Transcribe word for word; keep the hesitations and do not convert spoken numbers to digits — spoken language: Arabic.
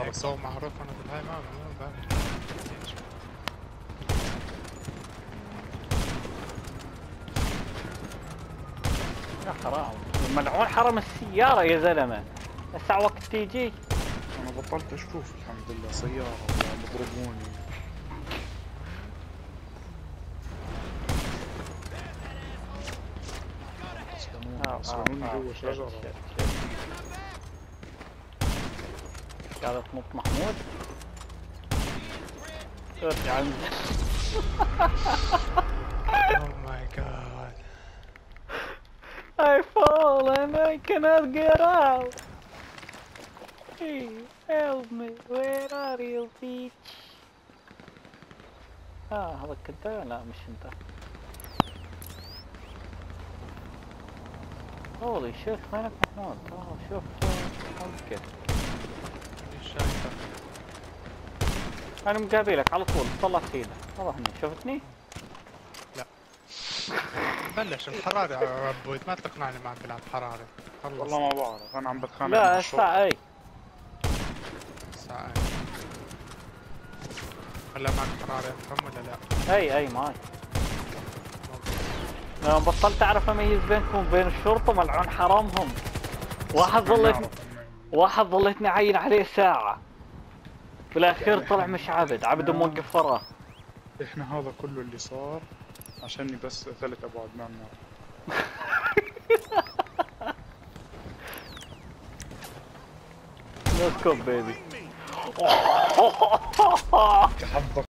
معروف. بس هو معروف انا بالهاي ما ما بعرف. يا حرام ملعون حرم السيارة يا زلمة. هسه وقت تيجي. انا بطلت اشوف الحمد لله سيارة بيضربوني. آه، اسرعوني آه، جوا شت- شجرة. شت- شت. قاعدة تنط محمود. ارجع انزل. Oh my god. I fall and I cannot get out. Hey, help me. Where are you, bitch? اه هذاك انت؟ لا مش انت. هولي شيت وينك محمود؟ اه شوف اوكي. مش شايفك. انا مقابلك على طول طلعت ايدك. والله هني شفتني؟ بلش الحراري يا عبود، ما تقنعني معك بلعب حراري. خلص. والله ما بعرف انا عم بتخانق لا مع الساعة الشرطة. اي. ساعة. هلا معك حراري افهم ولا لا؟ اي اي معي. لما بطلت اعرف اميز بينكم وبين الشرطة ملعون حرامهم. واحد ظليتني واحد ظليتني عين عليه ساعة. بالاخير طلع مش عبد، عبد موقف وراه. احنا هذا كله اللي صار عشاني بس ثلاث ابعاد ما بنعرف. نو سكوب بيبي. حظك